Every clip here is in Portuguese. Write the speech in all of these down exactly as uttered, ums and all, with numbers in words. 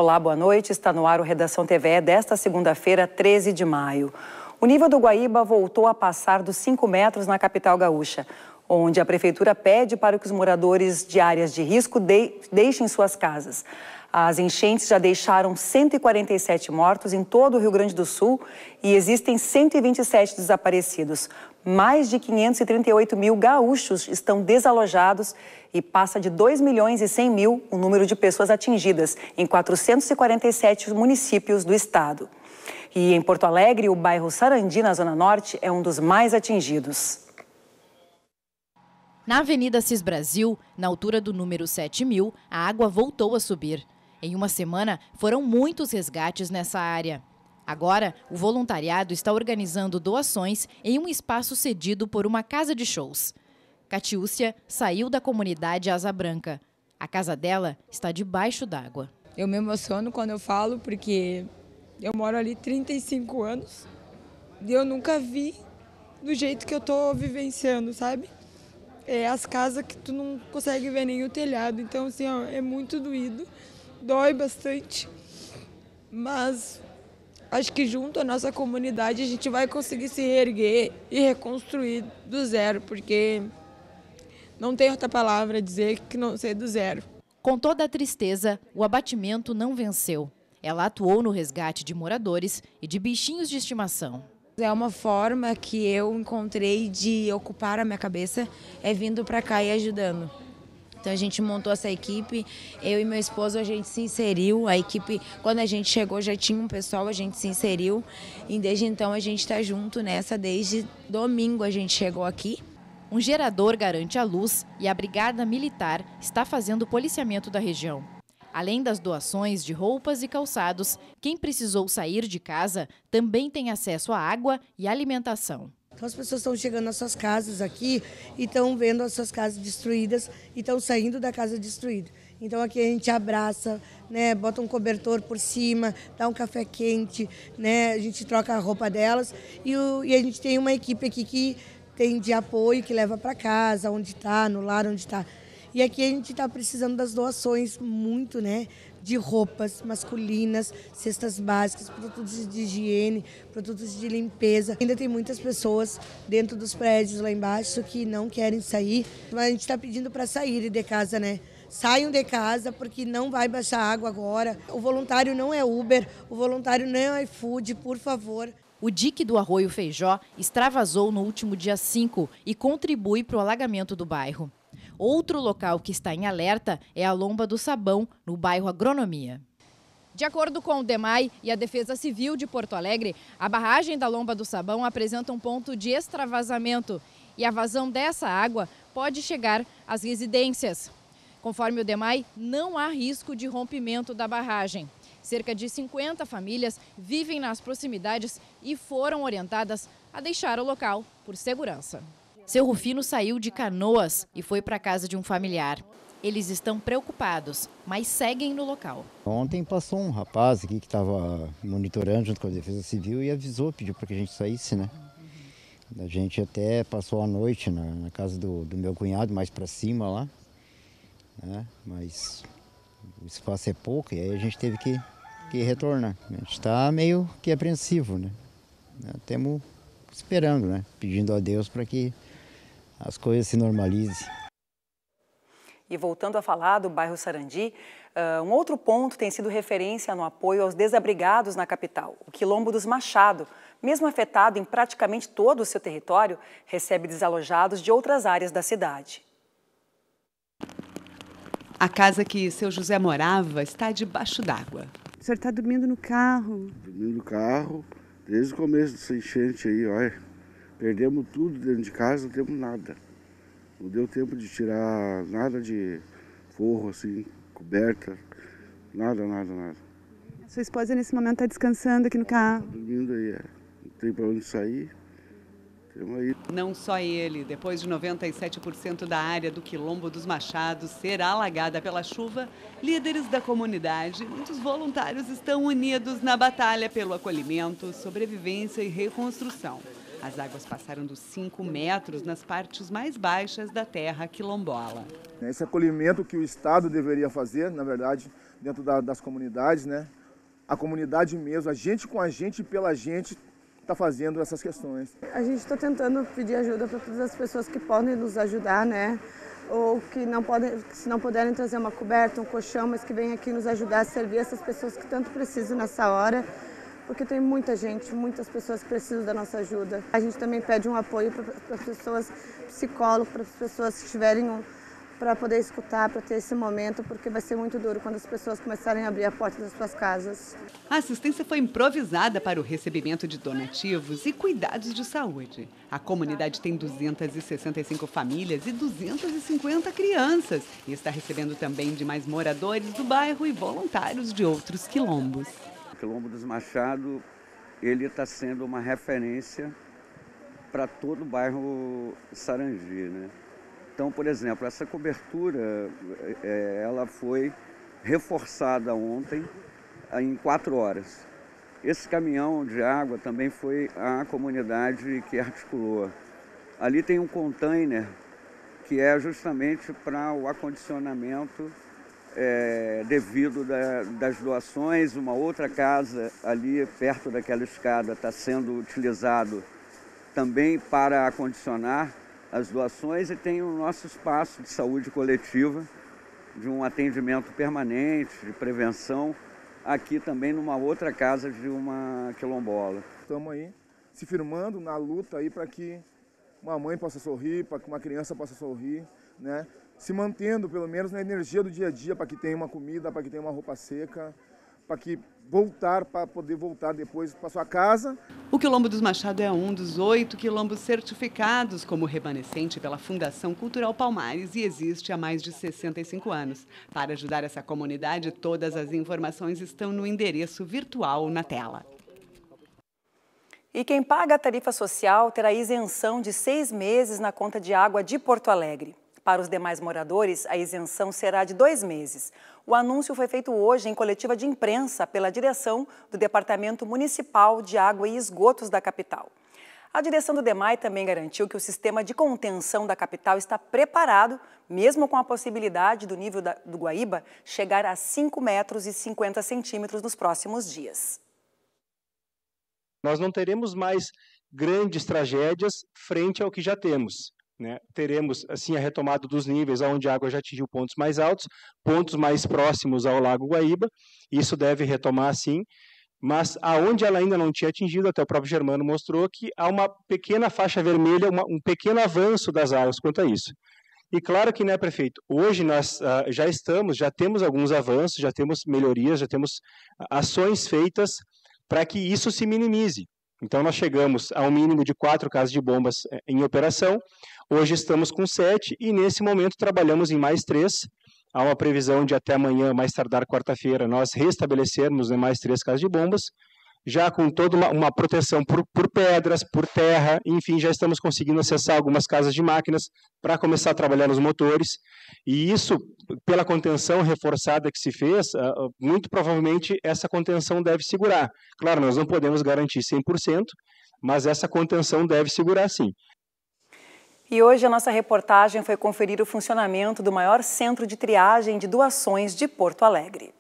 Olá, boa noite. Está no ar o Redação T V desta segunda-feira, treze de maio. O nível do Guaíba voltou a passar dos cinco metros na capital gaúcha, onde a prefeitura pede para que os moradores de áreas de risco de... deixem suas casas. As enchentes já deixaram cento e quarenta e sete mortos em todo o Rio Grande do Sul e existem cento e vinte e sete desaparecidos. Mais de quinhentos e trinta e oito mil gaúchos estão desalojados e passa de dois milhões e cem mil o número de pessoas atingidas em quatrocentos e quarenta e sete municípios do estado. E em Porto Alegre, o bairro Sarandi, na Zona Norte, é um dos mais atingidos. Na Avenida Cis Brasil, na altura do número sete mil, a água voltou a subir. Em uma semana, foram muitos resgates nessa área. Agora, o voluntariado está organizando doações em um espaço cedido por uma casa de shows. Catiúcia saiu da comunidade Asa Branca. A casa dela está debaixo d'água. Eu me emociono quando eu falo, porque eu moro ali trinta e cinco anos e eu nunca vi do jeito que eu estou vivenciando, sabe? É as casas que tu não consegue ver nem o telhado, então assim, ó, é muito doído, dói bastante, mas acho que junto à nossa comunidade a gente vai conseguir se reerguer e reconstruir do zero, porque não tem outra palavra a dizer que não ser do zero. Com toda a tristeza, o abatimento não venceu. Ela atuou no resgate de moradores e de bichinhos de estimação. É uma forma que eu encontrei de ocupar a minha cabeça, é vindo para cá e ajudando. Então a gente montou essa equipe, eu e meu esposo, a gente se inseriu, a equipe, quando a gente chegou já tinha um pessoal, a gente se inseriu e desde então a gente está junto nessa, desde domingo a gente chegou aqui. Um gerador garante a luz e a Brigada Militar está fazendo o policiamento da região. Além das doações de roupas e calçados, quem precisou sair de casa também tem acesso à água e alimentação. Então as pessoas estão chegando nas suas casas aqui e estão vendo as suas casas destruídas e estão saindo da casa destruída. Então aqui a gente abraça, né, bota um cobertor por cima, dá um café quente, né, a gente troca a roupa delas e, o, e a gente tem uma equipe aqui que tem de apoio, que leva para casa, onde está, no lar onde está. E aqui a gente está precisando das doações muito, né, de roupas masculinas, cestas básicas, produtos de higiene, produtos de limpeza. Ainda tem muitas pessoas dentro dos prédios lá embaixo que não querem sair, mas a gente está pedindo para saírem de casa, né? Saiam de casa porque não vai baixar água agora. O voluntário não é Uber, o voluntário não é iFood, por favor. O dique do Arroio Feijó extravasou no último dia cinco e contribui para o alagamento do bairro. Outro local que está em alerta é a Lomba do Sabão, no bairro Agronomia. De acordo com o DEMAI e a Defesa Civil de Porto Alegre, a barragem da Lomba do Sabão apresenta um ponto de extravasamento e a vazão dessa água pode chegar às residências. Conforme o DEMAI, não há risco de rompimento da barragem. Cerca de cinquenta famílias vivem nas proximidades e foram orientadas a deixar o local por segurança. Seu Rufino saiu de Canoas e foi para a casa de um familiar. Eles estão preocupados, mas seguem no local. Ontem passou um rapaz aqui que estava monitorando junto com a Defesa Civil e avisou, pediu para que a gente saísse, né? A gente até passou a noite na, na casa do, do meu cunhado, mais para cima lá, né? Mas o espaço é pouco e aí a gente teve que, que retornar. A gente está meio que apreensivo, né? Estamos esperando, né? Pedindo a Deus para que as coisas se normalizem. E voltando a falar do bairro Sarandi, uh, um outro ponto tem sido referência no apoio aos desabrigados na capital. O Quilombo dos Machado, mesmo afetado em praticamente todo o seu território, recebe desalojados de outras áreas da cidade. A casa que seu José morava está debaixo d'água. O senhor está dormindo no carro? Dormindo no carro, desde o começo dessa enchente aí, olha. Perdemos tudo dentro de casa, não temos nada. Não deu tempo de tirar nada de forro, assim, coberta, nada, nada, nada. A sua esposa nesse momento está descansando aqui no carro? Tá dormindo aí, é. Não tem para onde sair. Temos aí. Não só ele, depois de noventa e sete por cento da área do Quilombo dos Machados ser alagada pela chuva, líderes da comunidade, muitos voluntários estão unidos na batalha pelo acolhimento, sobrevivência e reconstrução. As águas passaram dos cinco metros nas partes mais baixas da terra quilombola. Esse acolhimento que o Estado deveria fazer, na verdade, dentro da, das comunidades, né? A comunidade mesmo, a gente com a gente e pela gente, está fazendo essas questões. A gente está tentando pedir ajuda para todas as pessoas que podem nos ajudar, né? Ou que não podem, se não puderem trazer uma coberta, um colchão, mas que venham aqui nos ajudar a servir essas pessoas que tanto precisam nessa hora, porque tem muita gente, muitas pessoas que precisam da nossa ajuda. A gente também pede um apoio para as pessoas, psicólogos, para as pessoas que tiverem um, para poder escutar, para ter esse momento, porque vai ser muito duro quando as pessoas começarem a abrir a porta das suas casas. A assistência foi improvisada para o recebimento de donativos e cuidados de saúde. A comunidade tem duzentas e sessenta e cinco famílias e duzentas e cinquenta crianças e está recebendo também demais moradores do bairro e voluntários de outros quilombos. O Quilombo dos Machados, ele está sendo uma referência para todo o bairro Sarangi, né? Então, por exemplo, essa cobertura, é, ela foi reforçada ontem em quatro horas. Esse caminhão de água também foi a comunidade que articulou. Ali tem um container que é justamente para o acondicionamento é, devido da, das doações. Uma outra casa ali perto daquela escada está sendo utilizado também para acondicionar as doações, e tem o nosso espaço de saúde coletiva, de um atendimento permanente, de prevenção, aqui também numa outra casa de uma quilombola. Estamos aí se firmando na luta aí para que uma mãe possa sorrir, para que uma criança possa sorrir, né? Se mantendo pelo menos na energia do dia a dia, para que tenha uma comida, para que tenha uma roupa seca, para que voltar, para poder voltar depois para sua casa. O Quilombo dos Machados é um dos oito quilombos certificados como remanescente pela Fundação Cultural Palmares e existe há mais de sessenta e cinco anos. Para ajudar essa comunidade, todas as informações estão no endereço virtual na tela. E quem paga a tarifa social terá isenção de seis meses na conta de água de Porto Alegre. Para os demais moradores, a isenção será de dois meses. O anúncio foi feito hoje em coletiva de imprensa pela direção do Departamento Municipal de Água e Esgotos da capital. A direção do DEMAI também garantiu que o sistema de contenção da capital está preparado, mesmo com a possibilidade do nível da, do Guaíba chegar a cinco metros e cinquenta centímetros nos próximos dias. Nós não teremos mais grandes tragédias frente ao que já temos. Né? Teremos, assim, a retomada dos níveis onde a água já atingiu pontos mais altos, pontos mais próximos ao Lago Guaíba, isso deve retomar, sim, mas aonde ela ainda não tinha atingido, até o próprio Germano mostrou que há uma pequena faixa vermelha, uma, um pequeno avanço das águas quanto a isso. E claro que, né, prefeito, hoje nós uh, já estamos, já temos alguns avanços, já temos melhorias, já temos ações feitas para que isso se minimize. Então, nós chegamos a um mínimo de quatro casas de bombas em operação, hoje estamos com sete e, nesse momento, trabalhamos em mais três. Há uma previsão de até amanhã, mais tardar quarta-feira, nós restabelecermos né, mais três casas de bombas, já com toda uma, uma proteção por, por pedras, por terra, enfim, já estamos conseguindo acessar algumas casas de máquinas para começar a trabalhar nos motores. E isso, pela contenção reforçada que se fez, muito provavelmente essa contenção deve segurar. Claro, nós não podemos garantir cem por cento, mas essa contenção deve segurar sim. E hoje a nossa reportagem foi conferir o funcionamento do maior centro de triagem de doações de Porto Alegre.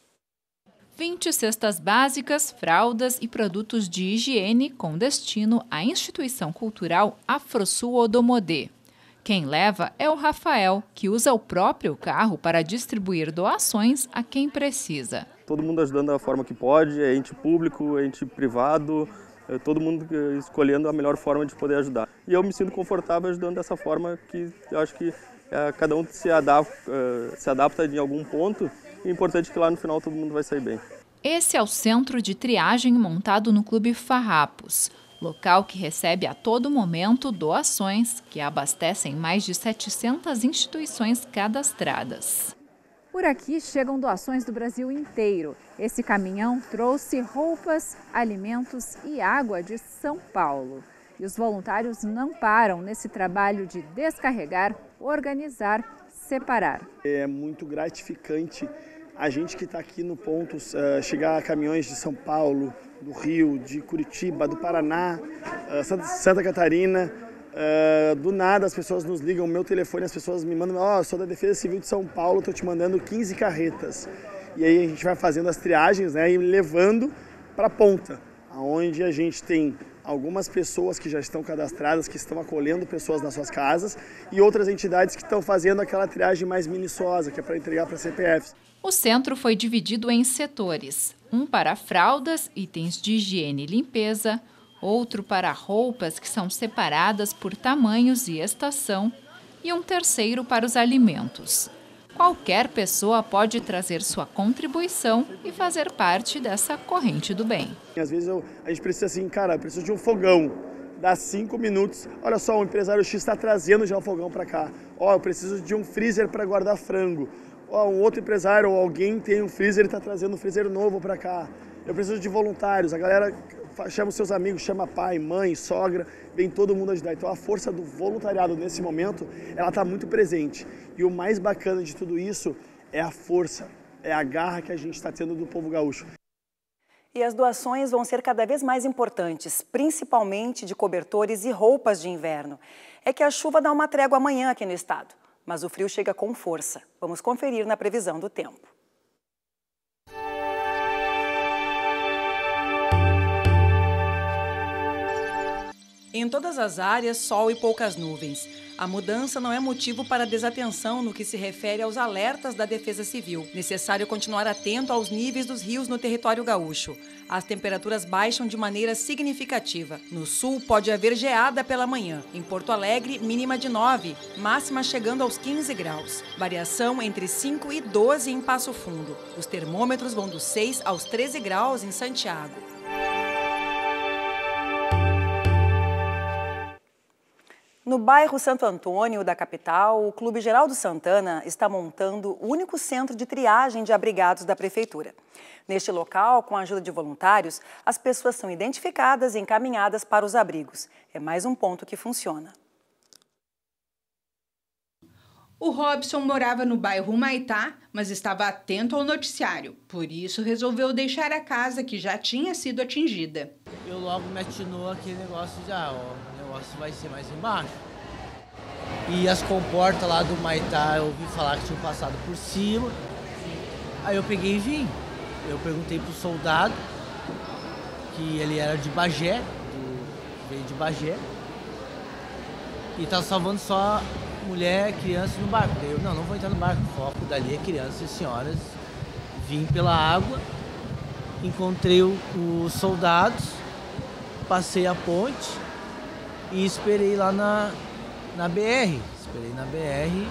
vinte cestas básicas, fraldas e produtos de higiene com destino à instituição cultural Afrosul Odomodê. Quem leva é o Rafael, que usa o próprio carro para distribuir doações a quem precisa. Todo mundo ajudando da forma que pode, é ente público, é ente privado, é todo mundo escolhendo a melhor forma de poder ajudar. E eu me sinto confortável ajudando dessa forma que eu acho que é, cada um se adapta, uh, se adapta em algum ponto. O importante é que lá no final todo mundo vai sair bem. Esse é o centro de triagem montado no Clube Farrapos, local que recebe a todo momento doações que abastecem mais de setecentas instituições cadastradas. Por aqui chegam doações do Brasil inteiro. Esse caminhão trouxe roupas, alimentos e água de São Paulo. E os voluntários não param nesse trabalho de descarregar, organizar, separar. É muito gratificante a gente que está aqui no ponto, uh, chegar a caminhões de São Paulo, do Rio, de Curitiba, do Paraná, uh, Santa, Santa Catarina, uh, do nada as pessoas nos ligam, o meu telefone, as pessoas me mandam, ó, oh, sou da Defesa Civil de São Paulo, estou te mandando quinze carretas. E aí a gente vai fazendo as triagens, né, e levando para a ponta, onde a gente tem algumas pessoas que já estão cadastradas, que estão acolhendo pessoas nas suas casas, e outras entidades que estão fazendo aquela triagem mais minuciosa, que é para entregar para C P Fs. O centro foi dividido em setores, um para fraldas, itens de higiene e limpeza, outro para roupas que são separadas por tamanhos e estação, e um terceiro para os alimentos. Qualquer pessoa pode trazer sua contribuição e fazer parte dessa corrente do bem. Às vezes eu, a gente precisa assim, cara, preciso de um fogão, dá cinco minutos, olha só, o empresário X está trazendo já o fogão para cá. Ó, eu preciso de um freezer para guardar frango. Ó, um outro empresário ou alguém tem um freezer e está trazendo um freezer novo para cá. Eu preciso de voluntários, a galera chama os seus amigos, chama pai, mãe, sogra, vem todo mundo ajudar. Então a força do voluntariado nesse momento, ela está muito presente. E o mais bacana de tudo isso é a força, é a garra que a gente está tendo do povo gaúcho. E as doações vão ser cada vez mais importantes, principalmente de cobertores e roupas de inverno. É que a chuva dá uma trégua amanhã aqui no estado, mas o frio chega com força. Vamos conferir na previsão do tempo. Em todas as áreas, sol e poucas nuvens. A mudança não é motivo para desatenção no que se refere aos alertas da Defesa Civil. Necessário continuar atento aos níveis dos rios no território gaúcho. As temperaturas baixam de maneira significativa. No sul, pode haver geada pela manhã. Em Porto Alegre, mínima de nove, máxima chegando aos quinze graus. Variação entre cinco e doze em Passo Fundo. Os termômetros vão dos seis aos treze graus em Santiago. No bairro Santo Antônio da capital, o Clube Geraldo Santana está montando o único centro de triagem de abrigados da prefeitura. Neste local, com a ajuda de voluntários, as pessoas são identificadas e encaminhadas para os abrigos. É mais um ponto que funciona. O Robson morava no bairro Humaitá, mas estava atento ao noticiário. Por isso, resolveu deixar a casa que já tinha sido atingida. Eu logo me atinou aquele negócio já, ó. O negócio vai ser mais embaixo. E as comportas lá do Humaitá, eu ouvi falar que tinham passado por cima. Aí eu peguei e vim. Eu perguntei pro soldado, que ele era de Bagé, do, veio de Bagé. E tá salvando só mulher, criança no barco. Eu, não, não vou entrar no barco, o foco dali é crianças e senhoras. Vim pela água, encontrei os soldados, passei a ponte e esperei lá na, na B R. Esperei na B R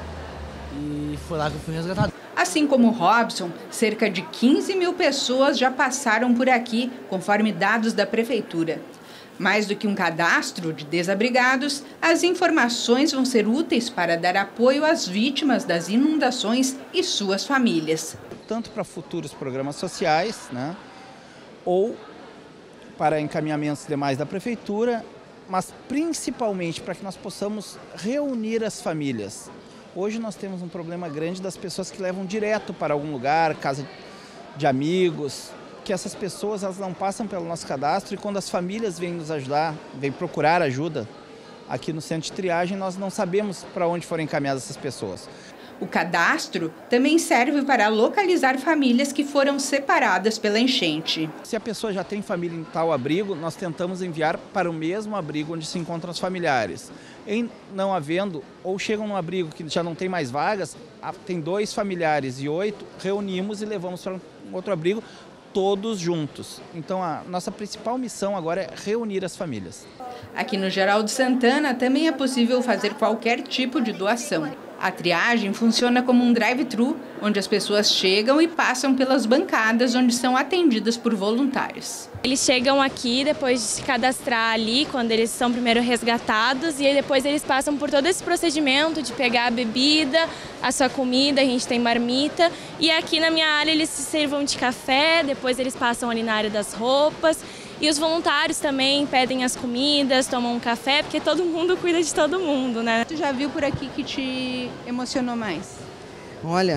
e foi lá que eu fui resgatado. Assim como o Robson, cerca de quinze mil pessoas já passaram por aqui, conforme dados da prefeitura. Mais do que um cadastro de desabrigados, as informações vão ser úteis para dar apoio às vítimas das inundações e suas famílias. Tanto para futuros programas sociais, né, ou para encaminhamentos demais da prefeitura, mas principalmente para que nós possamos reunir as famílias. Hoje nós temos um problema grande das pessoas que levam direto para algum lugar, casa de amigos, que essas pessoas elas não passam pelo nosso cadastro e quando as famílias vêm nos ajudar, vêm procurar ajuda aqui no centro de triagem, nós não sabemos para onde foram encaminhadas essas pessoas. O cadastro também serve para localizar famílias que foram separadas pela enchente. Se a pessoa já tem família em tal abrigo, nós tentamos enviar para o mesmo abrigo onde se encontram os familiares. Em não havendo, ou chegam num abrigo que já não tem mais vagas, tem dois familiares e oito, reunimos e levamos para um outro abrigo, todos juntos. Então a nossa principal missão agora é reunir as famílias. Aqui no Geraldo Santana também é possível fazer qualquer tipo de doação. A triagem funciona como um drive-thru, onde as pessoas chegam e passam pelas bancadas onde são atendidas por voluntários. Eles chegam aqui depois de se cadastrar ali, quando eles são primeiro resgatados, e aí depois eles passam por todo esse procedimento de pegar a bebida, a sua comida, a gente tem marmita, e aqui na minha área eles se servam de café, depois eles passam ali na área das roupas, e os voluntários também pedem as comidas, tomam um café, porque todo mundo cuida de todo mundo, né? Tu já viu por aqui que te emocionou mais? Olha,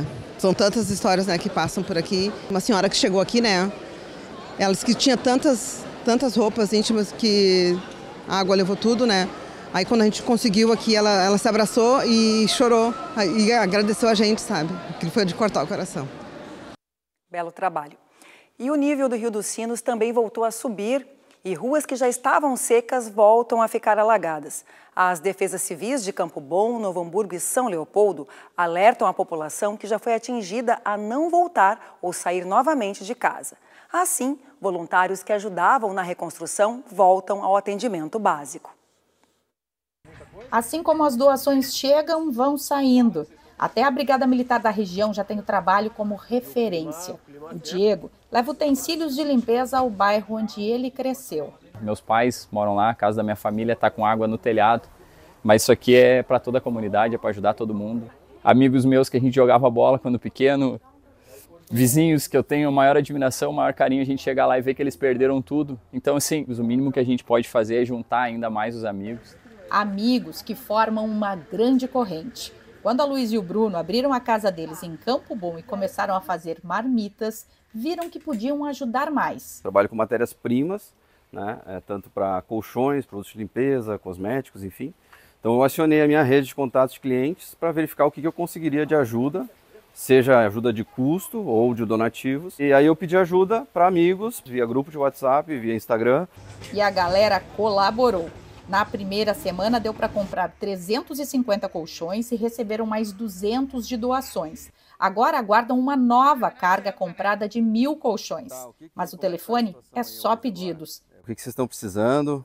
São tantas histórias, né, que passam por aqui. Uma senhora que chegou aqui, né, ela disse que tinha tantas, tantas roupas íntimas que a água levou tudo, né. Aí quando a gente conseguiu aqui, ela, ela se abraçou e chorou e agradeceu a gente, sabe. Aquilo foi de cortar o coração. Belo trabalho. E o nível do Rio dos Sinos também voltou a subir e ruas que já estavam secas voltam a ficar alagadas. As defesas civis de Campo Bom, Novo Hamburgo e São Leopoldo alertam a população que já foi atingida a não voltar ou sair novamente de casa. Assim, voluntários que ajudavam na reconstrução voltam ao atendimento básico. Assim como as doações chegam, vão saindo. Até a Brigada Militar da região já tem o trabalho como referência. O Diego leva utensílios de limpeza ao bairro onde ele cresceu. Meus pais moram lá, a casa da minha família está com água no telhado. Mas isso aqui é para toda a comunidade, é para ajudar todo mundo. Amigos meus que a gente jogava bola quando pequeno, vizinhos que eu tenho maior admiração, maior carinho, a gente chega lá e vê que eles perderam tudo. Então, assim, o mínimo que a gente pode fazer é juntar ainda mais os amigos. Amigos que formam uma grande corrente. Quando a Luiz e o Bruno abriram a casa deles em Campo Bom e começaram a fazer marmitas, viram que podiam ajudar mais. Trabalho com matérias-primas, né, é, tanto para colchões, produtos de limpeza, cosméticos, enfim. Então eu acionei a minha rede de contatos de clientes para verificar o que eu conseguiria de ajuda, seja ajuda de custo ou de donativos. E aí eu pedi ajuda para amigos, via grupo de WhatsApp, via Instagram. E a galera colaborou. Na primeira semana deu para comprar trezentos e cinquenta colchões e receberam mais duzentos de doações. Agora aguardam uma nova carga comprada de mil colchões. Mas o telefone é só pedidos. O que vocês estão precisando?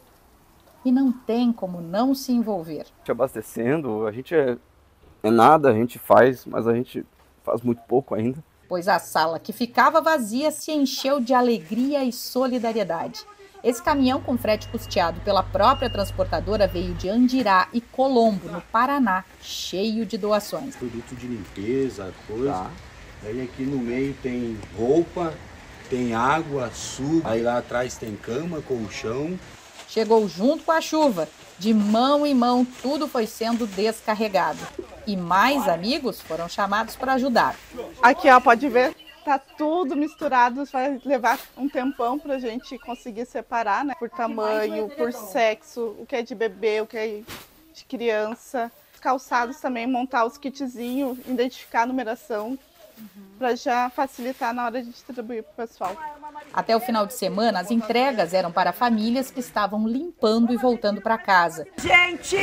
E não tem como não se envolver. Te abastecendo, a gente é, é nada, a gente faz, mas a gente faz muito pouco ainda. Pois a sala que ficava vazia se encheu de alegria e solidariedade. Esse caminhão com frete custeado pela própria transportadora veio de Andirá e Colombo, no Paraná, cheio de doações. Produto de limpeza, coisa. Tá. Aí aqui no meio tem roupa, tem água, suco. Aí lá atrás tem cama, colchão. Chegou junto com a chuva. De mão em mão, tudo foi sendo descarregado. E mais amigos foram chamados para ajudar. Aqui, ó, pode ver. Tá tudo misturado, vai levar um tempão pra gente conseguir separar, né? Por tamanho, por sexo, o que é de bebê, o que é de criança. Os calçados também, montar os kitzinhos, identificar a numeração, uhum. para já facilitar na hora de distribuir pro pessoal. Até o final de semana, as entregas eram para famílias que estavam limpando e voltando para casa. Gente,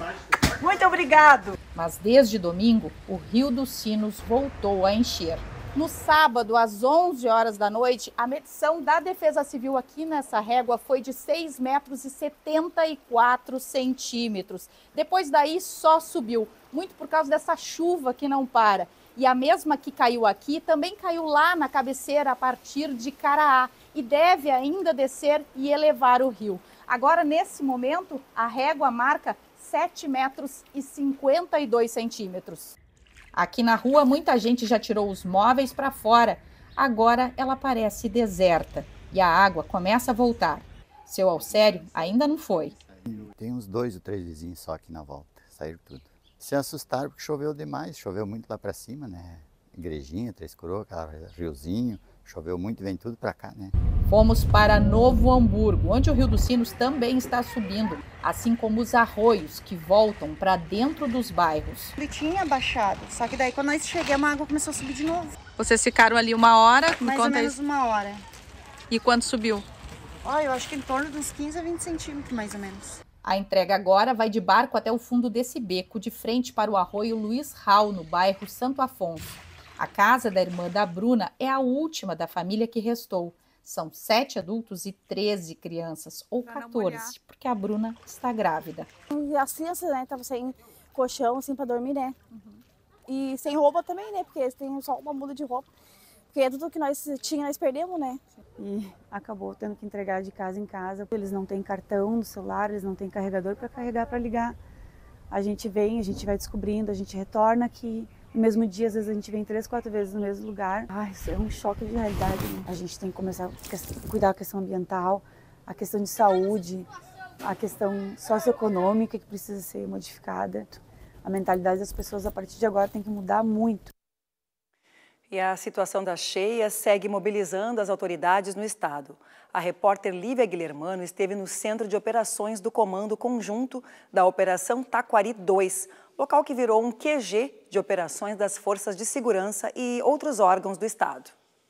muito obrigado! Mas desde domingo, o Rio dos Sinos voltou a encher. No sábado, às onze horas da noite, a medição da Defesa Civil aqui nessa régua foi de seis metros e setenta e quatro centímetros. Depois daí só subiu, muito por causa dessa chuva que não para. E a mesma que caiu aqui também caiu lá na cabeceira a partir de Caraá e deve ainda descer e elevar o rio. Agora, nesse momento, a régua marca sete metros e cinquenta e dois centímetros. Aqui na rua, muita gente já tirou os móveis para fora. Agora ela parece deserta e a água começa a voltar. Seu Alcério ainda não foi. Tem uns dois ou três vizinhos só aqui na volta, saíram tudo. Se assustaram porque choveu demais, choveu muito lá para cima, né? Igrejinha, Três Coroas, riozinho, choveu muito e vem tudo para cá, né? Fomos para Novo Hamburgo, onde o Rio dos Sinos também está subindo, assim como os arroios que voltam para dentro dos bairros. Ele tinha baixado, só que daí quando nós chegamos a água começou a subir de novo. Vocês ficaram ali uma hora? Mais ou menos uma hora. E quanto subiu? Olha, eu acho que em torno de uns quinze a vinte centímetros, mais ou menos. A entrega agora vai de barco até o fundo desse beco, de frente para o arroio Luiz Rau, no bairro Santo Afonso. A casa da irmã da Bruna é a última da família que restou. São sete adultos e treze crianças, ou quatorze, porque a Bruna está grávida. E as crianças, né, estavam sem colchão, assim, para dormir, né? Uhum. E sem roupa também, né? Porque eles têm só uma muda de roupa. Porque tudo que nós tínhamos, nós perdemos, né? E acabou tendo que entregar de casa em casa. Eles não têm cartão no celular, eles não têm carregador para carregar, para ligar. A gente vem, a gente vai descobrindo, a gente retorna aqui. No mesmo dia, às vezes a gente vem três, quatro vezes no mesmo lugar. Ai, isso é um choque de realidade, né? A gente tem que começar a cuidar da questão ambiental, a questão de saúde, a questão socioeconômica que precisa ser modificada. A mentalidade das pessoas a partir de agora tem que mudar muito. E a situação da cheia segue mobilizando as autoridades no estado. A repórter Lívia Guilhermano esteve no Centro de Operações do Comando Conjunto da Operação Taquari dois, local que virou um Q G de operações das Forças de Segurança e outros órgãos do estado.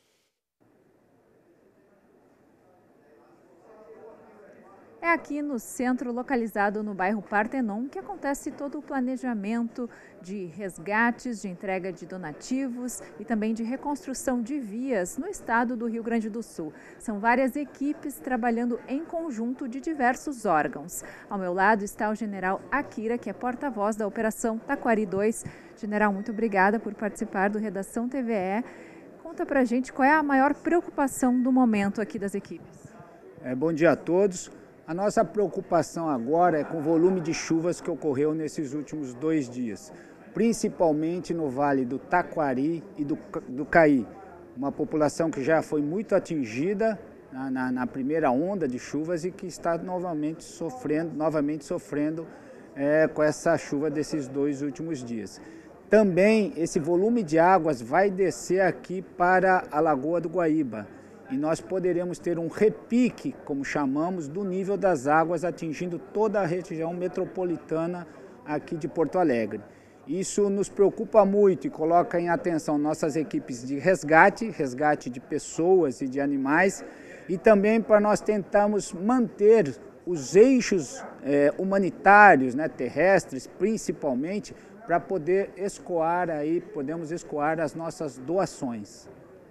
É aqui no centro, localizado no bairro Partenon, que acontece todo o planejamento de resgates, de entrega de donativos e também de reconstrução de vias no estado do Rio Grande do Sul. São várias equipes trabalhando em conjunto de diversos órgãos. Ao meu lado está o general Akira, que é porta-voz da Operação Taquari dois. General, muito obrigada por participar do Redação T V E. Conta pra gente qual é a maior preocupação do momento aqui das equipes. É, bom dia a todos. A nossa preocupação agora é com o volume de chuvas que ocorreu nesses últimos dois dias, principalmente no Vale do Taquari e do, do Caí, uma população que já foi muito atingida na, na, na primeira onda de chuvas e que está novamente sofrendo, novamente sofrendo é, com essa chuva desses dois últimos dias. Também esse volume de águas vai descer aqui para a Lagoa do Guaíba. E nós poderemos ter um repique, como chamamos, do nível das águas atingindo toda a região metropolitana aqui de Porto Alegre. Isso nos preocupa muito e coloca em atenção nossas equipes de resgate, resgate de pessoas e de animais, e também para nós tentarmos manter os eixos eh, humanitários, né, terrestres principalmente, para poder escoar aí, podemos escoar as nossas doações.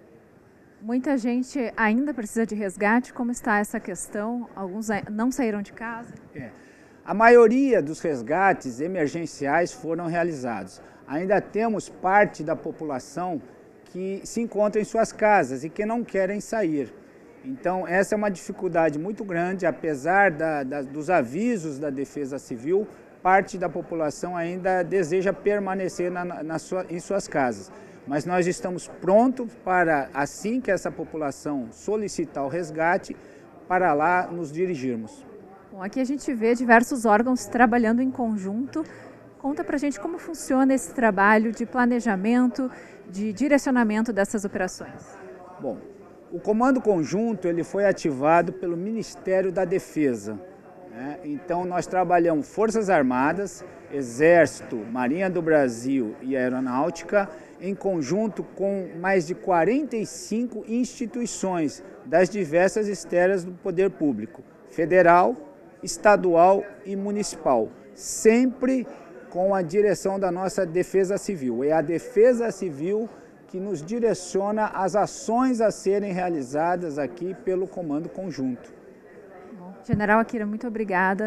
Muita gente ainda precisa de resgate. Como está essa questão? Alguns não saíram de casa? É. A maioria dos resgates emergenciais foram realizados. Ainda temos parte da população que se encontra em suas casas e que não querem sair. Então, essa é uma dificuldade muito grande, apesar da, da, dos avisos da Defesa Civil, parte da população ainda deseja permanecer na, na sua, em suas casas. Mas nós estamos prontos para, assim que essa população solicitar o resgate, para lá nos dirigirmos. Bom, aqui a gente vê diversos órgãos trabalhando em conjunto. Conta pra gente como funciona esse trabalho de planejamento, de direcionamento dessas operações. Bom, o Comando Conjunto ele foi ativado pelo Ministério da Defesa. Né? Então nós trabalhamos Forças Armadas, Exército, Marinha do Brasil e Aeronáutica, em conjunto com mais de quarenta e cinco instituições das diversas esferas do poder público, federal, estadual e municipal, sempre com a direção da nossa Defesa Civil. É a Defesa Civil que nos direciona as ações a serem realizadas aqui pelo Comando Conjunto. Bom, General Akira, muito obrigada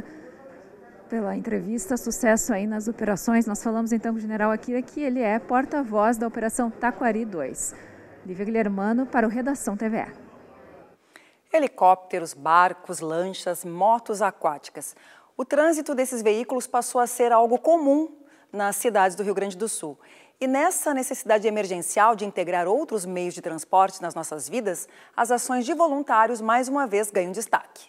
pela entrevista, sucesso aí nas operações. Nós falamos então com o General Akira, que ele é porta-voz da Operação Taquari dois. Lívia Guilhermano para o Redação T V E. Helicópteros, barcos, lanchas, motos aquáticas. O trânsito desses veículos passou a ser algo comum nas cidades do Rio Grande do Sul. E nessa necessidade emergencial de integrar outros meios de transporte nas nossas vidas, as ações de voluntários mais uma vez ganham destaque.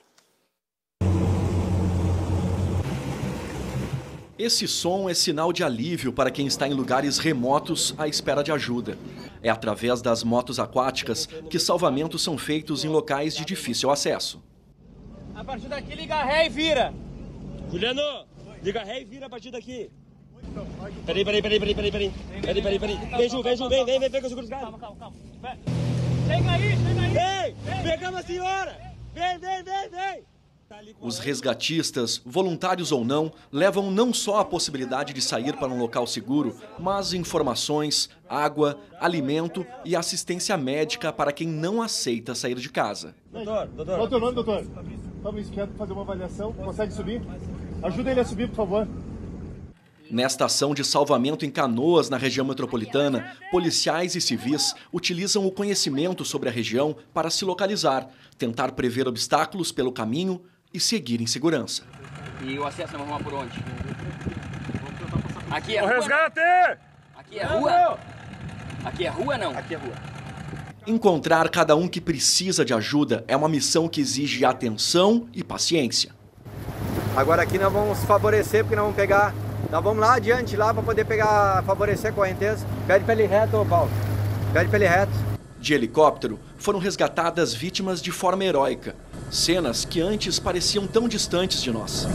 Esse som é sinal de alívio para quem está em lugares remotos à espera de ajuda. É através das motos aquáticas que salvamentos são feitos em locais de difícil acesso. A partir daqui liga ré e vira. Juliano, liga ré e vira a partir daqui. Peraí, peraí, peraí, peraí, peraí, peraí. Peraí, peraí, peraí. Vem, Ju, vem, Ju, vem, vem, vem, vem que eu seguro os caras. Calma, calma, calma. Chega aí, chega aí. Vem, pegamos a senhora. Vem, vem, vem, vem. Os resgatistas, voluntários ou não, levam não só a possibilidade de sair para um local seguro, mas informações, água, alimento e assistência médica para quem não aceita sair de casa. Doutor, doutor. Qual é o teu nome, doutor? Estamos quietos para fazer uma avaliação. Consegue subir? Ajuda ele a subir, por favor. Nesta ação de salvamento em Canoas, na região metropolitana, policiais e civis utilizam o conhecimento sobre a região para se localizar, tentar prever obstáculos pelo caminho e seguir em segurança. E o acesso nós vamos por onde? Aqui é rua? O resgate! Aqui é rua? Aqui é rua, não? Aqui é rua. Encontrar cada um que precisa de ajuda é uma missão que exige atenção e paciência. Agora aqui nós vamos favorecer, porque nós vamos pegar... Nós vamos lá adiante, lá para poder pegar, favorecer a correnteza. Pede para ele reto, Paulo. Pede pra ele reto. De helicóptero, foram resgatadas vítimas de forma heróica. Cenas que antes pareciam tão distantes de nós.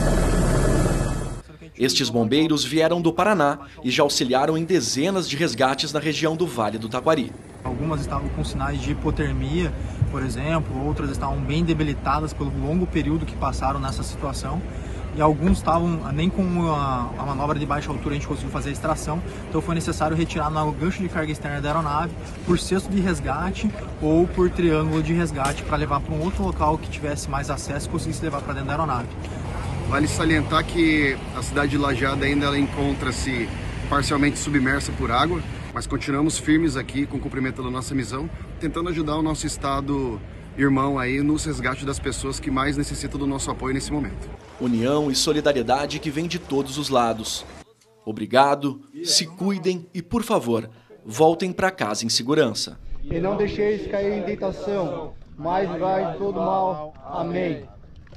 Estes bombeiros vieram do Paraná e já auxiliaram em dezenas de resgates na região do Vale do Taquari. Algumas estavam com sinais de hipotermia, por exemplo, outras estavam bem debilitadas pelo longo período que passaram nessa situação. E alguns estavam, nem com a, a manobra de baixa altura a gente conseguiu fazer a extração, então foi necessário retirar no gancho de carga externa da aeronave por cesto de resgate ou por triângulo de resgate para levar para um outro local que tivesse mais acesso e conseguisse levar para dentro da aeronave. Vale salientar que a cidade de Lajeado ainda ela encontra-se parcialmente submersa por água, mas continuamos firmes aqui com o cumprimento da nossa missão, tentando ajudar o nosso estado irmão aí nos resgates das pessoas que mais necessitam do nosso apoio nesse momento. União e solidariedade que vem de todos os lados. Obrigado, se cuidem e, por favor, voltem para casa em segurança. E não deixeis cair em tentação, mas livrai de todo mal. Amém.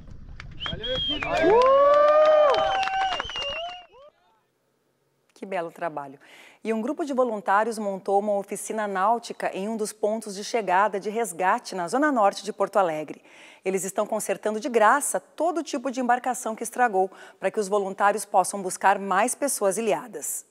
Que belo trabalho. E um grupo de voluntários montou uma oficina náutica em um dos pontos de chegada de resgate na zona norte de Porto Alegre. Eles estão consertando de graça todo tipo de embarcação que estragou, para que os voluntários possam buscar mais pessoas ilhadas.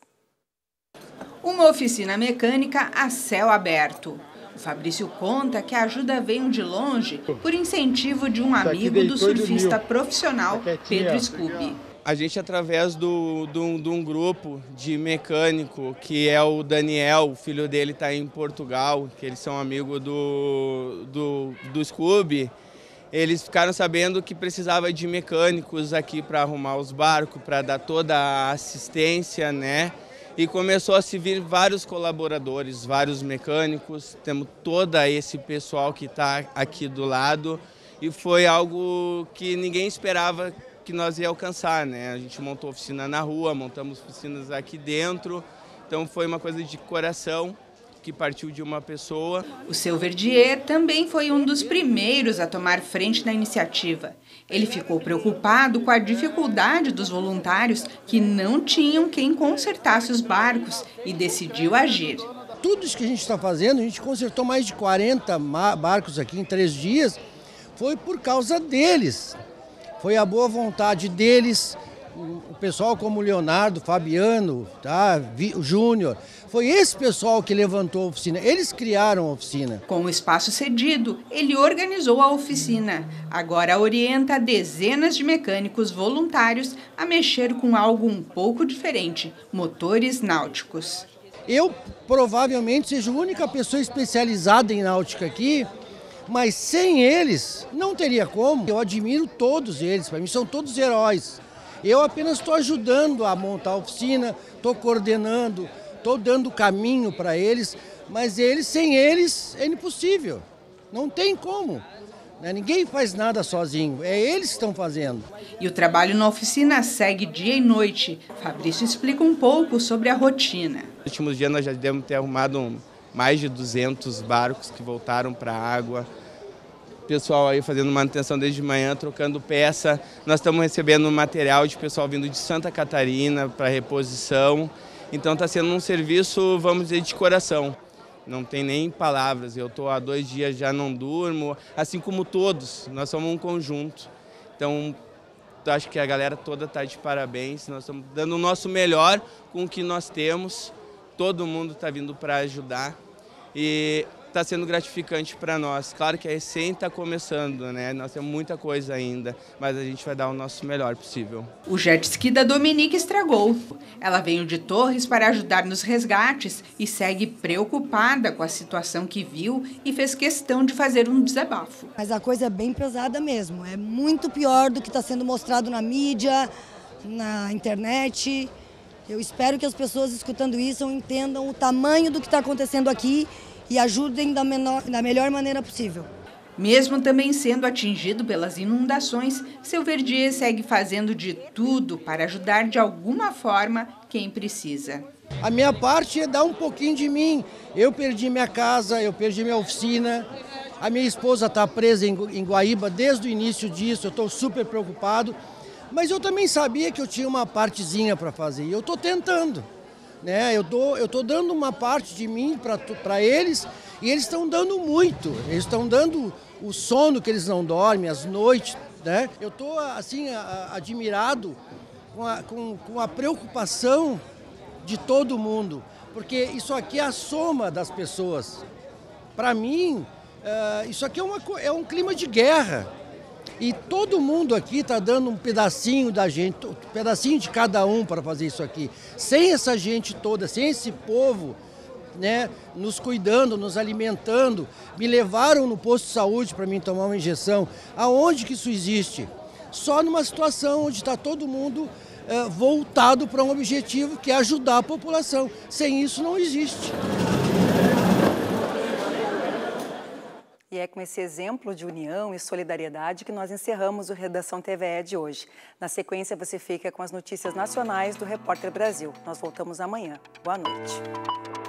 Uma oficina mecânica a céu aberto. O Fabrício conta que a ajuda veio de longe por incentivo de um amigo do surfista profissional Pedro Scooby. A gente, através do, do, de um grupo de mecânico, que é o Daniel, o filho dele está em Portugal, que eles são amigos do, do, do Scooby, eles ficaram sabendo que precisava de mecânicos aqui para arrumar os barcos, para dar toda a assistência, né? E começou a se vir vários colaboradores, vários mecânicos, temos todo esse pessoal que está aqui do lado, e foi algo que ninguém esperava que nós ia alcançar, né? A gente montou oficina na rua, montamos oficinas aqui dentro, então foi uma coisa de coração que partiu de uma pessoa. O seu Verdier também foi um dos primeiros a tomar frente na iniciativa. Ele ficou preocupado com a dificuldade dos voluntários que não tinham quem consertasse os barcos e decidiu agir. Tudo isso que a gente está fazendo, a gente consertou mais de quarenta barcos aqui em três dias, foi por causa deles. Foi a boa vontade deles, o pessoal como o Leonardo, Fabiano, tá, o Júnior. Foi esse pessoal que levantou a oficina, eles criaram a oficina. Com o espaço cedido, ele organizou a oficina. Agora orienta dezenas de mecânicos voluntários a mexer com algo um pouco diferente, motores náuticos. Eu provavelmente seja a única pessoa especializada em náutica aqui, mas sem eles não teria como. Eu admiro todos eles, para mim são todos heróis. Eu apenas estou ajudando a montar a oficina, estou coordenando, estou dando caminho para eles, mas eles, sem eles, é impossível. Não tem como. Né? Ninguém faz nada sozinho, é eles que estão fazendo. E o trabalho na oficina segue dia e noite. Fabrício explica um pouco sobre a rotina. Nos últimos dias nós já devemos ter arrumado um, mais de duzentos barcos que voltaram para a água. Pessoal aí fazendo manutenção desde manhã, trocando peça. Nós estamos recebendo material de pessoal vindo de Santa Catarina para reposição. Então está sendo um serviço, vamos dizer, de coração. Não tem nem palavras. Eu estou há dois dias já não durmo, assim como todos. Nós somos um conjunto. Então acho que a galera toda está de parabéns. Nós estamos dando o nosso melhor com o que nós temos. Todo mundo está vindo para ajudar. E está sendo gratificante para nós. Claro que a recém está começando, né? Nós temos muita coisa ainda, mas a gente vai dar o nosso melhor possível. O jet ski da Dominique estragou. Ela veio de Torres para ajudar nos resgates e segue preocupada com a situação que viu e fez questão de fazer um desabafo. Mas a coisa é bem pesada mesmo. É muito pior do que está sendo mostrado na mídia, na internet. Eu espero que as pessoas escutando isso entendam o tamanho do que está acontecendo aqui e ajudem da, menor, da melhor maneira possível. Mesmo também sendo atingido pelas inundações, seu Verdier segue fazendo de tudo para ajudar de alguma forma quem precisa. A minha parte é dar um pouquinho de mim. Eu perdi minha casa, eu perdi minha oficina. A minha esposa está presa em Guaíba desde o início disso, eu estou super preocupado. Mas eu também sabia que eu tinha uma partezinha para fazer e eu estou tentando. né? Eu tô, eu tô dando uma parte de mim para eles e eles estão dando muito. Eles estão dando o sono que eles não dormem, as noites, né? Eu tô assim a, a, admirado com a, com, com a preocupação de todo mundo, porque isso aqui é a soma das pessoas. Para mim, uh, isso aqui é, uma, é um clima de guerra. E todo mundo aqui está dando um pedacinho da gente, um pedacinho de cada um para fazer isso aqui. Sem essa gente toda, sem esse povo, né, nos cuidando, nos alimentando, me levaram no posto de saúde para mim tomar uma injeção. Aonde que isso existe? Só numa situação onde está todo mundo uh, voltado para um objetivo que é ajudar a população. Sem isso não existe. E é com esse exemplo de união e solidariedade que nós encerramos o Redação T V E de hoje. Na sequência, você fica com as notícias nacionais do Repórter Brasil. Nós voltamos amanhã. Boa noite.